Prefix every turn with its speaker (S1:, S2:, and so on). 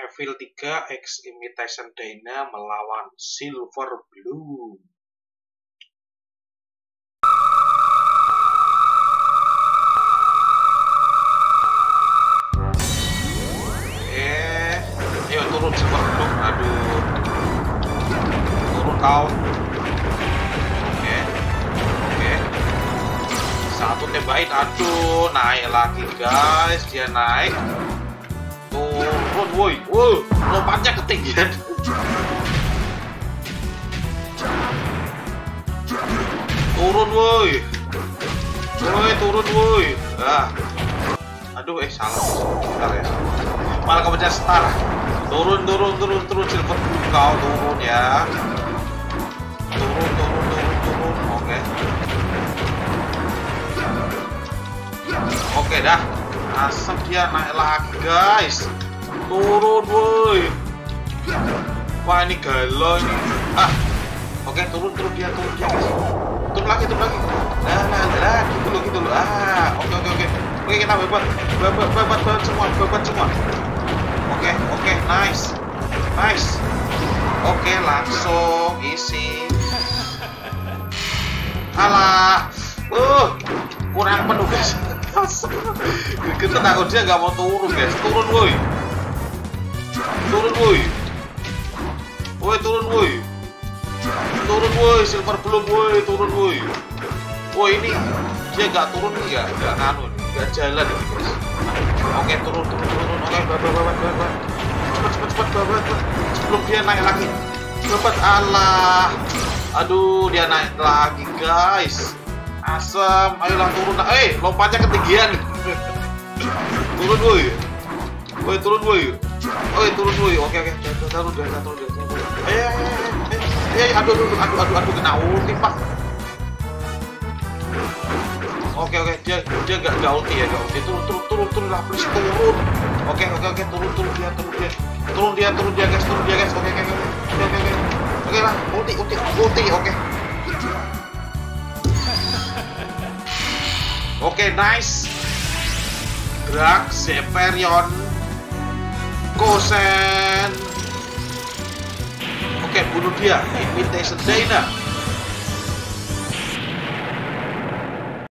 S1: Evil 3 X Imitation Dyna melawan Silver Bloom. Ayo turun Silver Bloom. Aduh, turun kau. Oke. Satu tembakin. Aduh, naik lagi guys. Dia naik. Turun, woi, lompatnya ketinggian. Turun, woi, turun, woi. Aduh, salah. Bentar ya. Malah kepencet start. Turun, Silver Bloom kau turun ya. Turun. Oke dah. Asap dia naik lagi guys. Turun woi. Wah ini galau ini. Oke turun dia guys. Turun lagi. Nah, gitu loh. Oke kita bebat semua. Oke, nice. Oke langsung isi. Alah, kurang penuh guys. Kita takut dia nggak mau turun guys. Turun woi. Turun woi Silver Bloom woi. Turun woi. Woi ini dia nggak turun nih nggak nganu nggak jalan ini guys. Oke turun. Oke babat. Cepet sebelum dia naik lagi. Babat Allah. Aduh dia naik lagi guys. Asam, ayolah turun. Lompatnya ketinggian. Turun woi. Turun woi. Oke. Turun. Aduh kena ulti pak. Oke. Dia enggak ulti ya, enggak ulti. Turun lah, please turun. Oke, turun dia guys. Oke lah, ulti. Oke, nice. Gerak Zeperion Kosen. Oke, bunuh dia. Imitation Dyna.